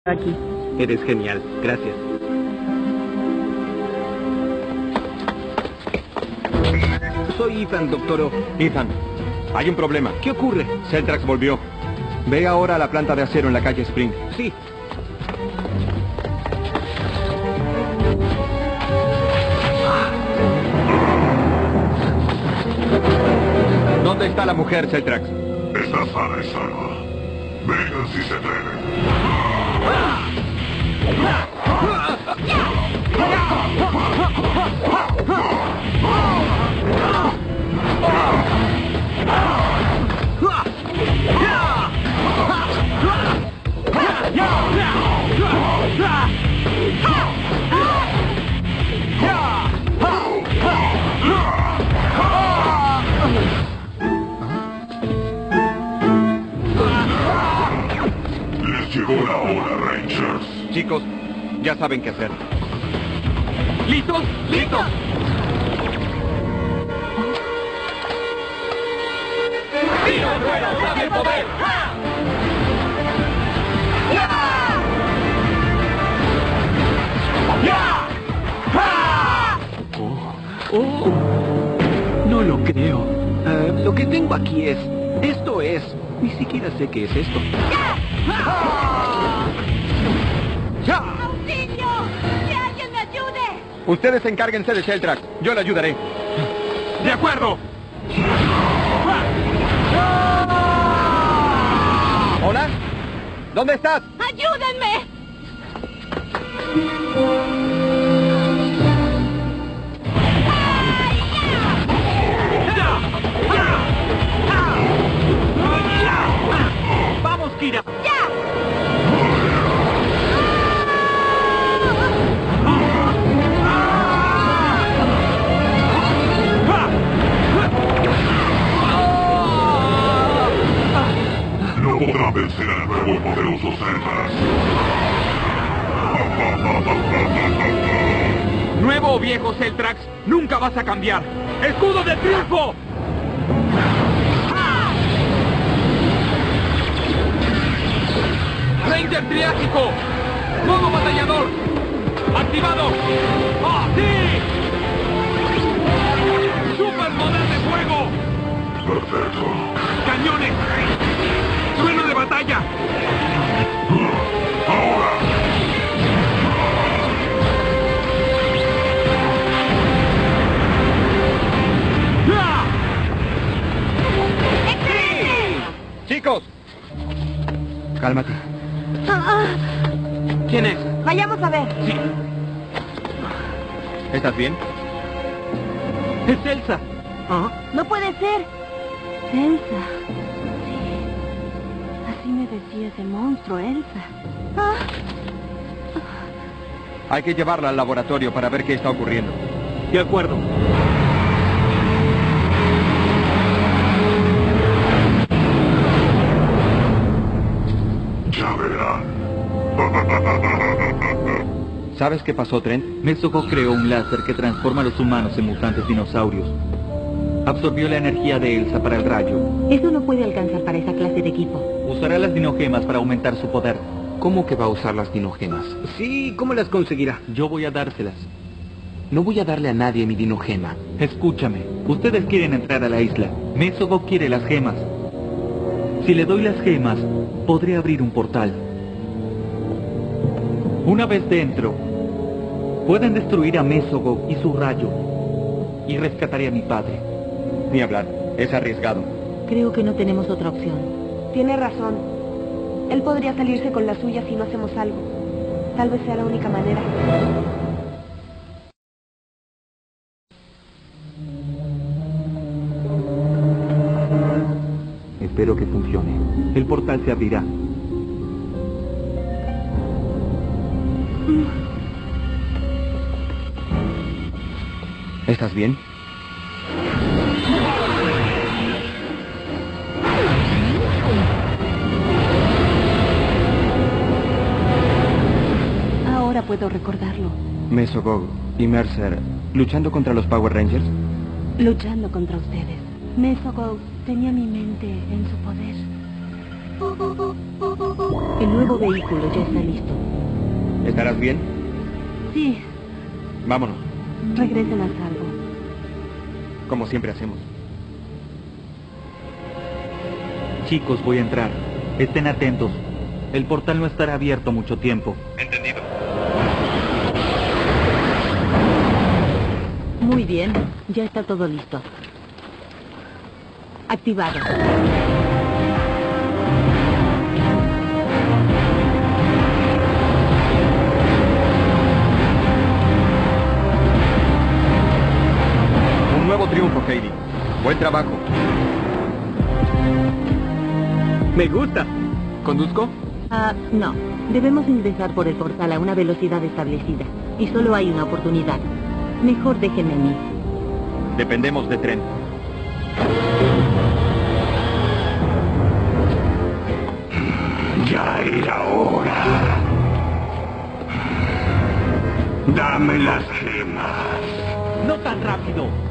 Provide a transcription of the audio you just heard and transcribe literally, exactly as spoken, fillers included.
Aquí. Eres genial, gracias. Soy Ethan, doctor. Ethan, hay un problema. ¿Qué ocurre? Celtrax volvió. Ve ahora a la planta de acero en la calle Spring. Sí. ¿Dónde está la mujer, Celtrax? Está sana y salva. Vengan si se atreven. Les llegó la hora, Rangers. Chicos, ya saben qué hacer. ¿Listos? ¡Listos! ¡Tira el ruedo! ¡Dame el poder! Oh, oh. No lo creo. Eh, lo que tengo aquí es... Esto es... Ni siquiera sé qué es esto. ¡Ya! ¡Auxilio! ¡Que alguien me ayude! Ustedes encárguense de Celtrax. Yo le ayudaré. ¡De acuerdo! ¿Hola? ¿Dónde estás? ¡Ayúdenme! ¡Vamos, Kira! ¡Ya! No podrán vencer al nuevo y poderoso Celtrax. Nuevo o viejo Celtrax, nunca vas a cambiar. ¡Escudo de triunfo! ¡Ranger Triásico! ¡Modo batallador! ¡Activado! ¡Ah, sí! ¡Super poder de fuego! Perfecto. ¡Cañones! ¡Trueno de batalla! Ahora. ¡Ah! ¡Excelente! Chicos. Cálmate. Ah, ah. ¿Quién es? Vayamos a ver. Sí, ¿Estás bien? es Elsa. Ah, No puede ser. Elsa. Sí. Así me decía ese monstruo, Elsa. Ah. Hay que llevarla al laboratorio para ver qué está ocurriendo. de acuerdo. Ya verán. ¿Sabes qué pasó, Trent? Mesoko creó un láser que transforma a los humanos en mutantes dinosaurios. Absorbió la energía de Elsa para el rayo. Eso no puede alcanzar para esa clase de equipo. Usará las dinogemas para aumentar su poder. ¿Cómo que va a usar las dinogemas? Sí, ¿cómo las conseguirá? Yo voy a dárselas. No voy a darle a nadie mi dinogema. Escúchame, ustedes quieren entrar a la isla. Mesoko quiere las gemas. Si le doy las gemas, podré abrir un portal. Una vez dentro, pueden destruir a Mesoko y su rayo. Y rescataré a mi padre. Ni hablar. Es arriesgado. Creo que no tenemos otra opción. Tiene razón. Él podría salirse con la suya si no hacemos algo. Tal vez sea la única manera. Espero que funcione. El portal se abrirá. ¿Estás bien? Ahora puedo recordarlo. Mesogog y Mercer luchando contra los Power Rangers. Luchando contra ustedes. Mesogog tenía mi mente en su poder. El nuevo vehículo ya está listo. ¿Estarás bien? Sí, Vámonos, regresen a salvo. como siempre hacemos. Chicos, voy a entrar. Estén atentos. El portal no estará abierto mucho tiempo. Entendido. Muy bien, ya está todo listo. Activado. Un nuevo triunfo, Heidi. Buen trabajo. Me gusta. ¿Conduzco? Ah, no. Debemos ingresar por el portal a una velocidad establecida. Y solo hay una oportunidad. Mejor déjenme a mí. Dependemos de tren. Ya era hora. Dame las gemas. ¡No tan rápido!